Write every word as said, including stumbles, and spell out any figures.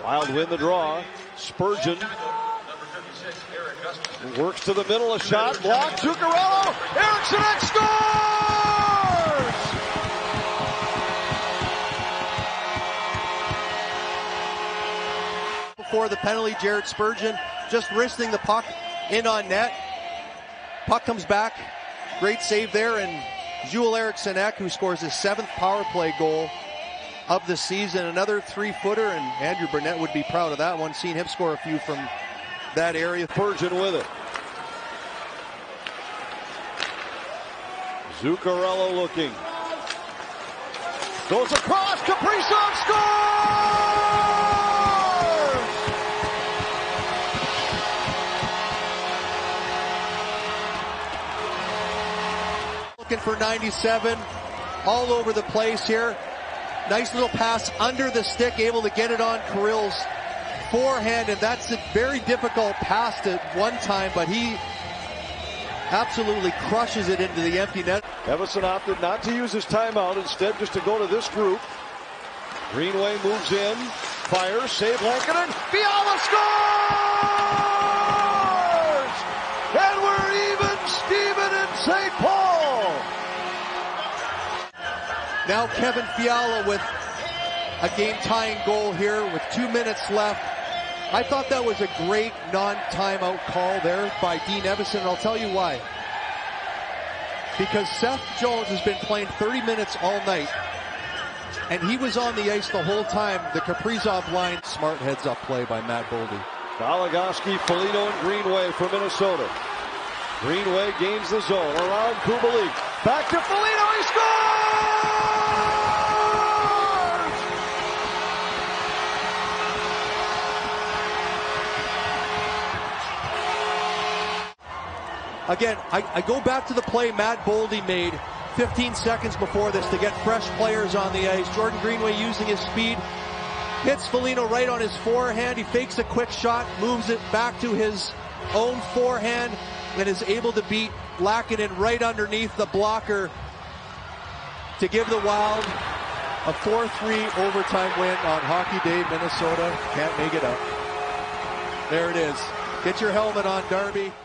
Wild win the draw. Spurgeon works to the middle, a shot blocked. Zuccarello, Eriksson scores! Before the penalty, Jared Spurgeon just wristing the puck in on net. Puck comes back, great save there, and Joel Eriksson Ek, who scores his seventh power play goal of the season, another three-footer, and Andrew Burnett would be proud of that one, seeing him score a few from that area. Spurgeon with it. Zuccarello looking. Goes across, Kaprizov scores! Looking for ninety-seven, all over the place here. Nice little pass under the stick, able to get it on Kirill's forehand, and that's a very difficult pass at one time, but he absolutely crushes it into the empty net. Evason opted not to use his timeout, instead just to go to this group. Greenway moves in, fires, save Lankinen, Fiala scores! And we're even Steven in Saint Paul! Now Kevin Fiala with a game-tying goal here with two minutes left. I thought that was a great non-timeout call there by Dean Evason, and I'll tell you why. Because Seth Jones has been playing thirty minutes all night, and he was on the ice the whole time. The Kaprizov line, smart heads-up play by Matt Boldy. Goligoski, Foligno, and Greenway for Minnesota. Greenway gains the zone around Kubalik. Back to Foligno, he scores! Again, I, I go back to the play Matt Boldy made fifteen seconds before this to get fresh players on the ice. Jordan Greenway using his speed, hits Foligno right on his forehand. He fakes a quick shot, moves it back to his own forehand, and is able to beat Lankinen right underneath the blocker to give the Wild a four three overtime win on Hockey Day. Minnesota can't make it up. There it is. Get your helmet on, Darby.